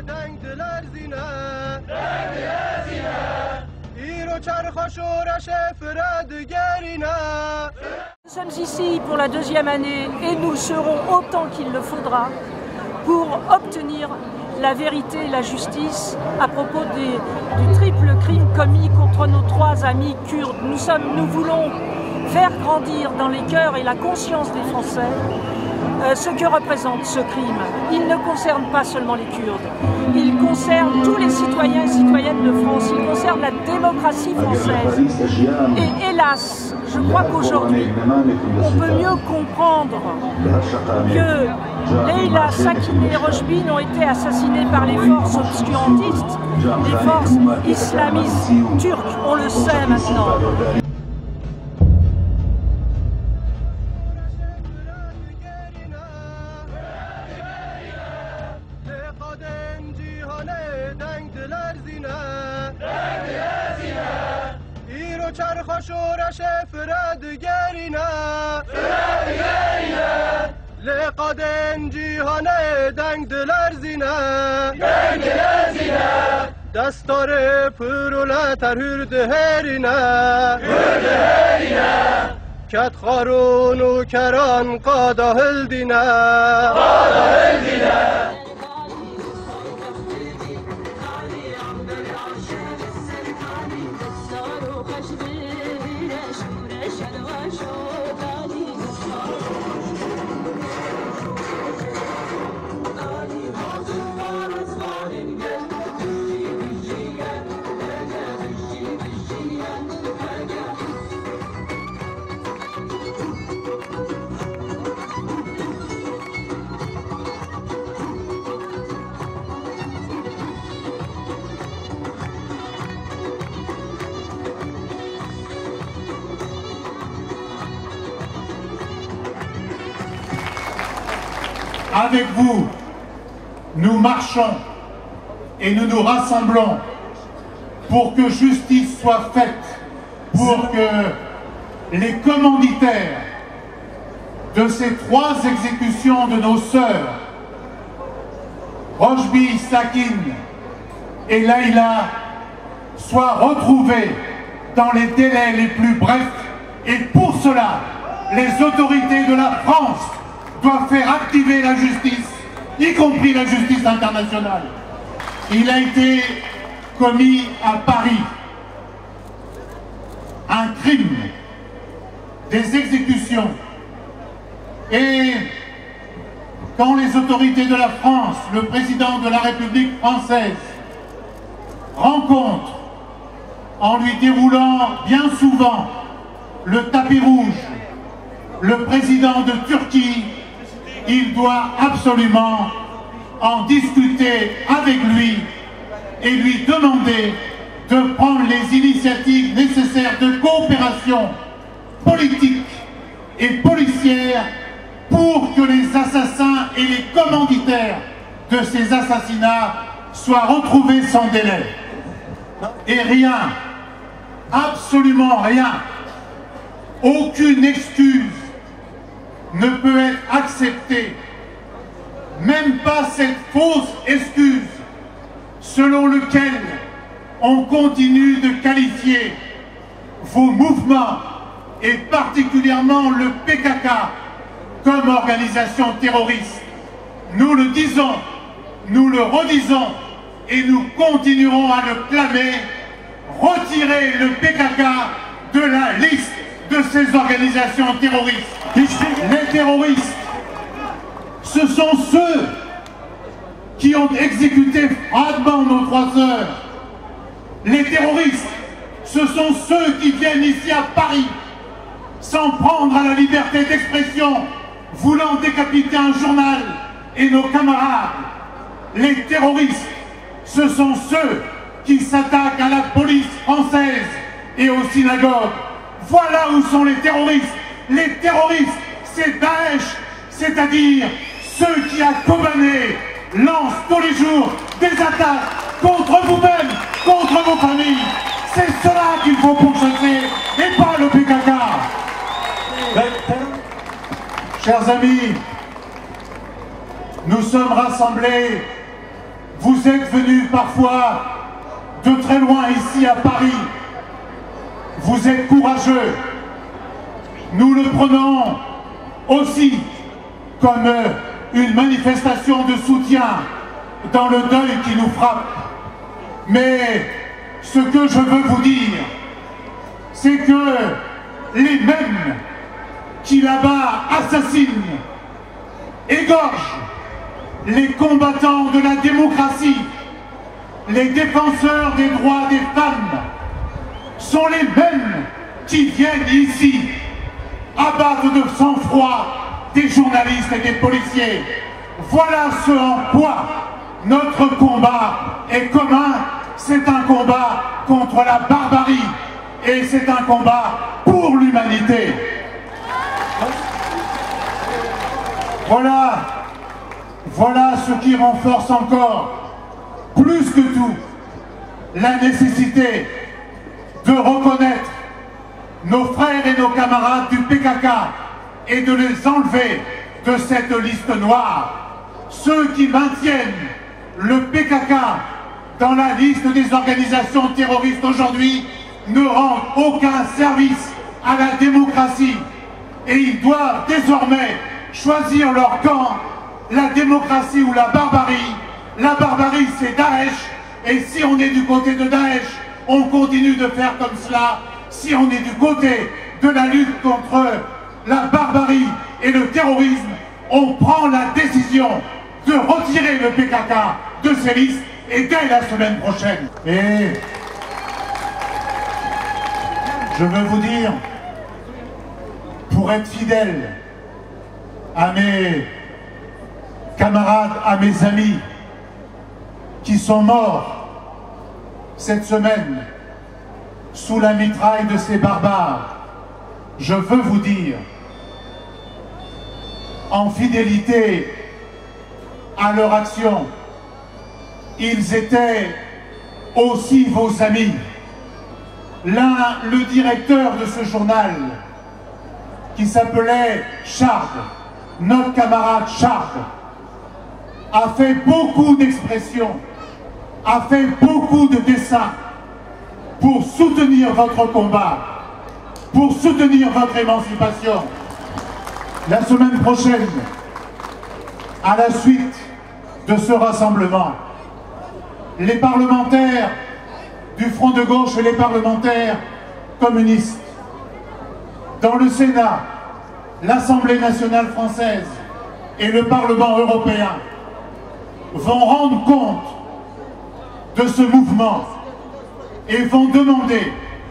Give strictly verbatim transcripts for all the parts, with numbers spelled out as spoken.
Nous sommes ici pour la deuxième année et nous serons autant qu'il le faudra pour obtenir la vérité et la justice à propos des, du triple crime commis contre nos trois amis kurdes. Nous, sommes, nous voulons faire grandir dans les cœurs et la conscience des Français euh, ce que représente ce crime. Il ne concerne pas seulement les Kurdes, il concerne tous les citoyens et citoyennes de France, il concerne la démocratie française. Et hélas, je crois qu'aujourd'hui, on peut mieux comprendre que Leyla, Sakineh et Rojbin ont été assassinés par les forces obscurantistes, les forces islamistes turques, on le sait maintenant. لقدن جیهانه دنگ دلر زینه دنگ دلر زینه دستار پرولتر هرده هرینه هرده هرینه کت خارون و کران قادا هلدینه قادا هلدینه Avec vous, nous marchons et nous nous rassemblons pour que justice soit faite, pour que les commanditaires de ces trois exécutions de nos sœurs, Rojbin, Sakineh et Leyla, soient retrouvés dans les délais les plus brefs. Et pour cela, les autorités de la France doivent faire activer la justice, y compris la justice internationale. Il a été commis à Paris un crime, des exécutions. Et quand les autorités de la France, le président de la République française, rencontrent, en lui déroulant bien souvent le tapis rouge, le président de Turquie, il doit absolument en discuter avec lui et lui demander de prendre les initiatives nécessaires de coopération politique et policière pour que les assassins et les commanditaires de ces assassinats soient retrouvés sans délai. Et rien, absolument rien, aucune excuse ne peut être acceptée, même pas cette fausse excuse selon laquelle on continue de qualifier vos mouvements et particulièrement le P K K comme organisation terroriste. Nous le disons, nous le redisons et nous continuerons à le clamer. Retirer le P K K de la liste de ces organisations terroristes. Les terroristes, ce sont ceux qui ont exécuté froidement nos trois sœurs. Les terroristes, ce sont ceux qui viennent ici à Paris s'en prendre à la liberté d'expression, voulant décapiter un journal et nos camarades. Les terroristes, ce sont ceux qui s'attaquent à la police française et aux synagogues. Voilà où sont les terroristes. Les terroristes, c'est Daesh, c'est-à-dire ceux qui, à Kobané, lancent tous les jours des attaques contre vous-même, contre vos familles. C'est cela qu'il faut pourchasser et pas le P K K. Chers amis, nous sommes rassemblés vous êtes venus parfois de très loin ici à Paris. Vous êtes courageux. Nous le prenons aussi comme une manifestation de soutien dans le deuil qui nous frappe. Mais ce que je veux vous dire, c'est que les mêmes qui là-bas assassinent, égorgent les combattants de la démocratie, les défenseurs des droits des femmes, sont les mêmes qui viennent ici abattre de sang-froid des journalistes et des policiers. Voilà ce en quoi notre combat est commun. C'est un combat contre la barbarie et c'est un combat pour l'humanité. Voilà, voilà ce qui renforce encore, plus que tout, la nécessité de reconnaître nos frères et nos camarades du P K K et de les enlever de cette liste noire. Ceux qui maintiennent le P K K dans la liste des organisations terroristes aujourd'hui ne rendent aucun service à la démocratie et ils doivent désormais choisir leur camp, la démocratie ou la barbarie. La barbarie, c'est Daesh, et si on est du côté de Daesh, on continue de faire comme cela. Si on est du côté de la lutte contre la barbarie et le terrorisme, on prend la décision de retirer le P K K de ces listes, et dès la semaine prochaine. Et je veux vous dire, pour être fidèle à mes camarades, à mes amis qui sont morts cette semaine sous la mitraille de ces barbares, je veux vous dire, en fidélité à leur action, ils étaient aussi vos amis. L'un, le directeur de ce journal, qui s'appelait Chard, notre camarade Chard, a fait beaucoup d'expressions, a fait beaucoup de dessins pour soutenir votre combat, pour soutenir votre émancipation. La semaine prochaine, à la suite de ce rassemblement, les parlementaires du Front de gauche et les parlementaires communistes, dans le Sénat, l'Assemblée nationale française et le Parlement européen vont rendre compte de ce mouvement et vont demander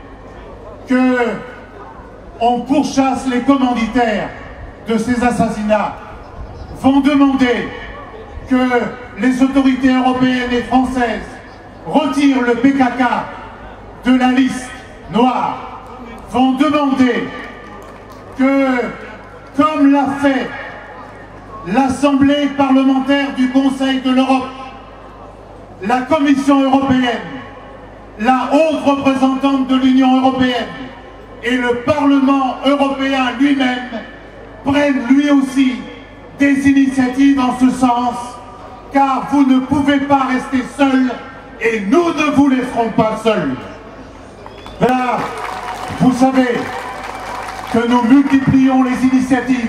que on pourchasse les commanditaires de ces assassinats, vont demander que les autorités européennes et françaises retirent le P K K de la liste noire, vont demander que, comme l'a fait l'Assemblée parlementaire du Conseil de l'Europe, la Commission européenne, la haute représentante de l'Union européenne et le Parlement européen lui-même prennent lui aussi des initiatives en ce sens, car vous ne pouvez pas rester seuls et nous ne vous laisserons pas seuls. Là, vous savez que nous multiplions les initiatives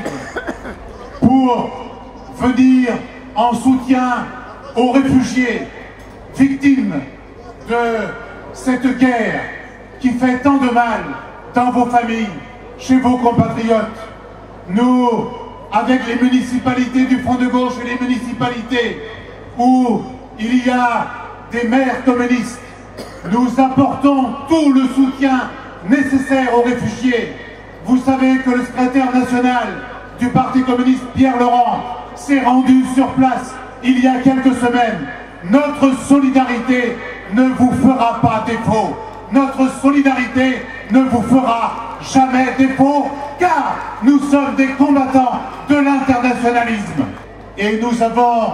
pour venir en soutien aux réfugiés victimes de cette guerre qui fait tant de mal dans vos familles, chez vos compatriotes. Nous, avec les municipalités du Front de gauche et les municipalités où il y a des maires communistes, nous apportons tout le soutien nécessaire aux réfugiés. Vous savez que le secrétaire national du Parti communiste, Pierre Laurent, s'est rendu sur place il y a quelques semaines. Notre solidarité ne vous fera pas défaut. Notre solidarité ne vous fera jamais défaut, car nous sommes des combattants de l'internationalisme. Et nous avons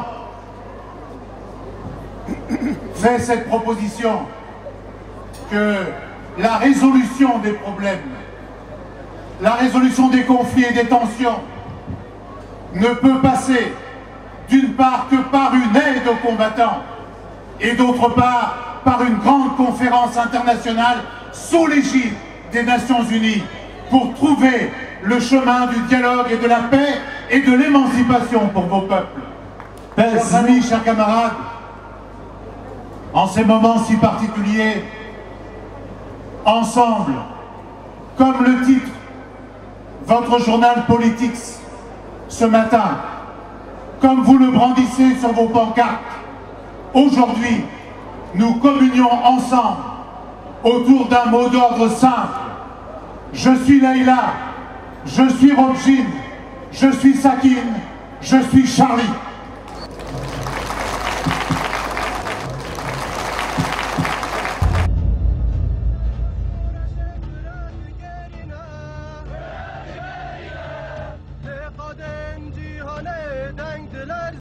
fait cette proposition que la résolution des problèmes, la résolution des conflits et des tensions ne peut passer d'une part que par une aide aux combattants, et d'autre part par une grande conférence internationale sous l'égide des Nations Unies pour trouver le chemin du dialogue et de la paix et de l'émancipation pour vos peuples. Chers amis, chers camarades, en ces moments si particuliers, ensemble, comme le titre votre journal politique ce matin, comme vous le brandissez sur vos pancartes, aujourd'hui, nous communions ensemble autour d'un mot d'ordre simple. Je suis Leïla, je suis Rothschild, je suis Sakine, je suis Charlie.